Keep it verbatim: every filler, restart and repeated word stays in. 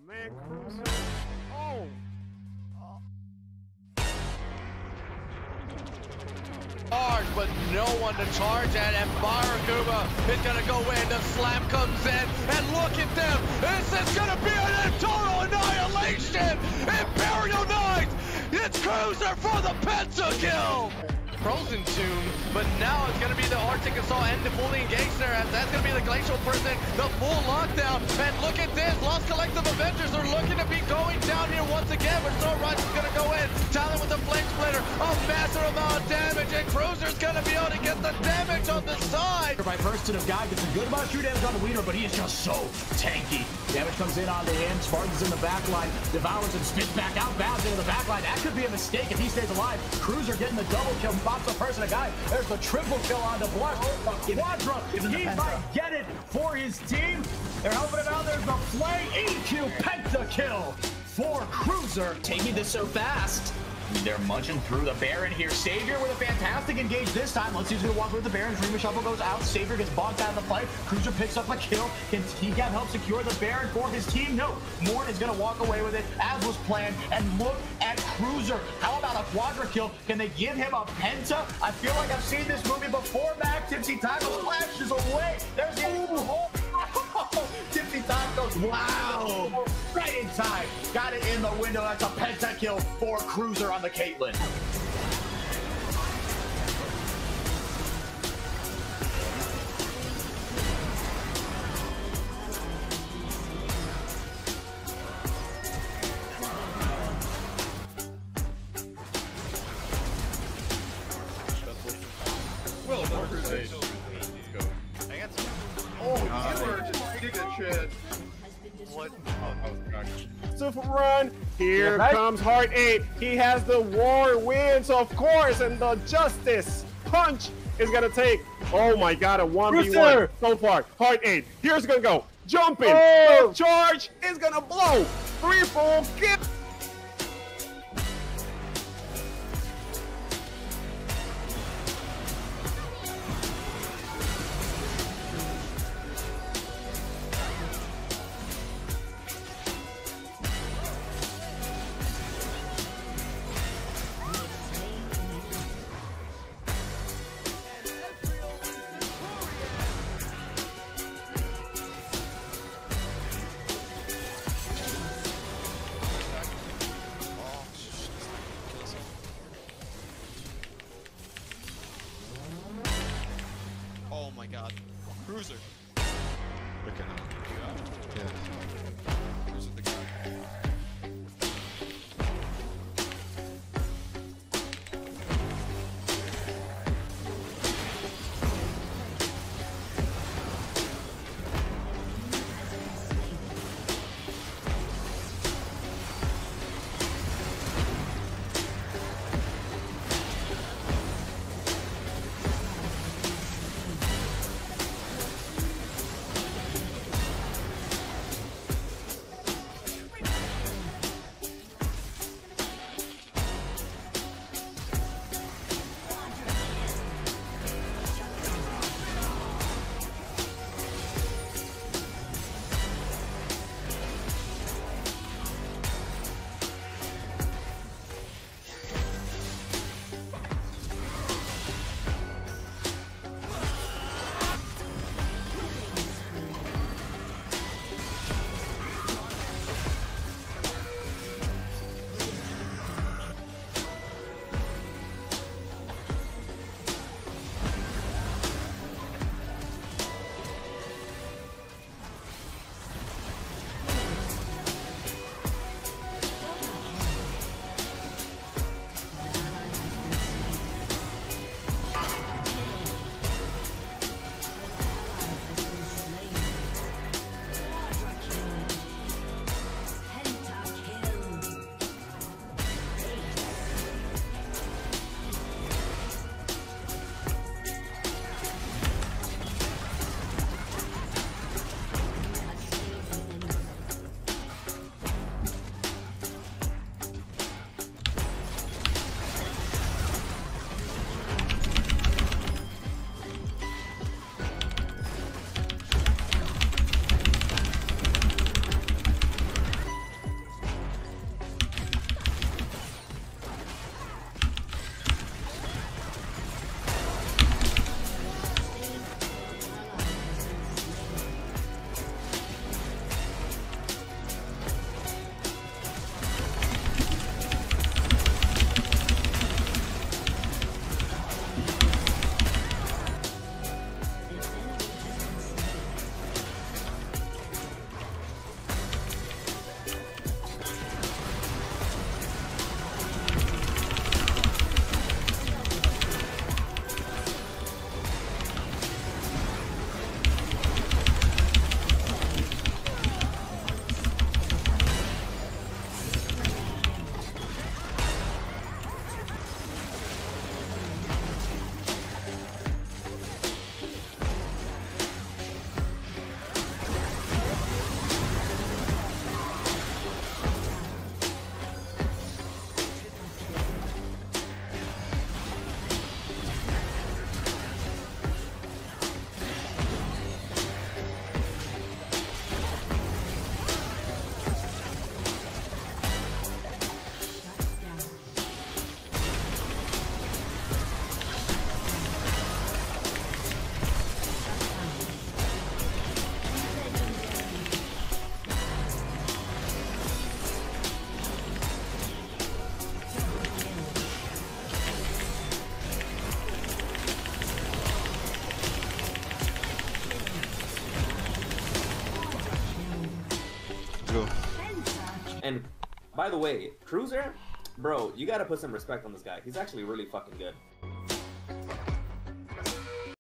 man, Cruiser. Oh. Hard, but no one to charge at, and Barakuba is gonna go in. The slam comes in, and look at them. This is gonna be an total annihilation. Imperial Knights, it's Cruiser for the pentakill. Frozen tune, but now it's gonna be the Arctic Assault and the fully engaged there, as that's gonna be the Glacial Person, the full lockdown. And look at this, Lost Collective Avengers are looking to be going down here once again, but Snow Rush is gonna go in. Talon with the Flame Splitter, a massive amount of damage, and Cruiser's gonna be able to get the damage on the side. By Bursted of God gets a good amount of true damage on the leader, but he is just so tanky. Damage comes in onto him, Spartan's in the back line, devours and spits back out, bounds into the back line. That could be a mistake if he stays alive. Cruiser getting the double kill, pops a person a guy. There's the triple kill on the Blush. Quadra, he might get it for his team. They're helping him out. There's the Flay, E Q, pentakill for Cruiser. Taking this so fast. They're munching through the Baron here. Savior with a fantastic engage this time. Let's see who's going to walk with the Baron. Dreamer Shuffle goes out. Savior gets bonked out of the fight. Cruiser picks up a kill. Can T C A P help secure the Baron for his team? No. Morn is going to walk away with it as was planned. And look at Cruiser. How about a quadra kill? Can they give him a penta? I feel like I've seen this movie before. Back Tipsy Taco flashes away. There's the oh, Tipsy Taco. Wow. Right in time. Got it in the window. That's a pentakill for Cruiser on the Caitlyn. Well, no crusade. I got some. Oh, Taylor just did that shit. What? Super run. Here comes Heart eight. He has the war wins, of course, and the Justice punch is gonna take. Oh my God, a one v one so far. Heart eight. Here's gonna go. Jumping. Oh. The charge is gonna blow. Three full kill. go. And by the way, Cruiser, bro, you gotta put some respect on this guy. He's actually really fucking good.